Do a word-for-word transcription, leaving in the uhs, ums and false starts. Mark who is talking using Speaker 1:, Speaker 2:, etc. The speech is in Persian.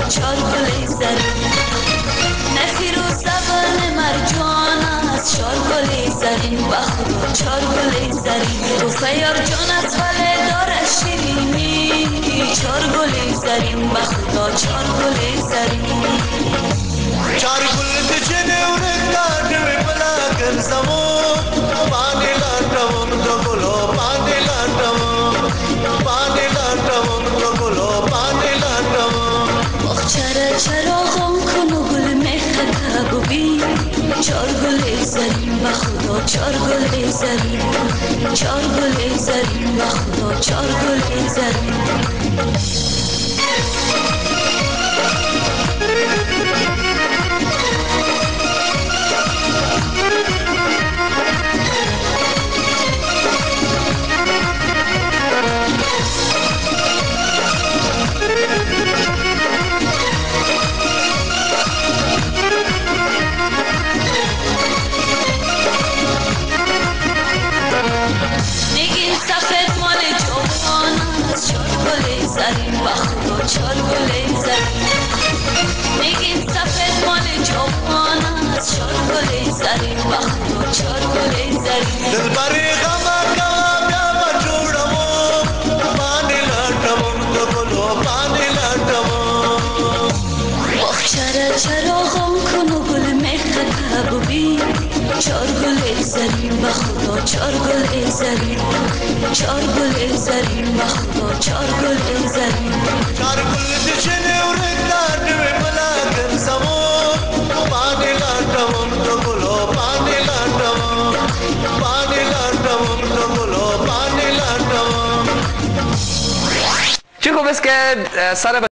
Speaker 1: چار گل زرین نخیر و سبل مرجان است چار گل زرین بخدا چار گل زرین تو خیار جان است ولی داره شیرینی چار گل زرین بخدا چار گل زرین
Speaker 2: چار گل دجنه و رکتاجه بلا کن زمان پانی لاتم دو گلو پانی لاتم پانی لاتم دو گلو پانی لاتم
Speaker 1: چرا چراغم کن و گل مخکا ببین چار گل زرین بخدا چار گل زرین چار گل زرین بخدا چار گل زرین زرین بخدا چار گل زرین میگیم سفید مال جوان است چار گل زرین بخدا چار گل زرین
Speaker 2: دلبری غم کوا بیا بچوڑم پانی لاتم دو گلو پانی لاتم
Speaker 1: چرا چراغم کن و گل مخکا ببین چار گل زرین بخدا چار گل زرین چار گل زرین بخدا چار گل زرین
Speaker 2: چار گل دجنه و رکتاجه بلا کن زمان پانی لاتم دو گلو پانی لاتم پانی لاتم دو گلو پانی لاتم
Speaker 3: چی خوب است که سر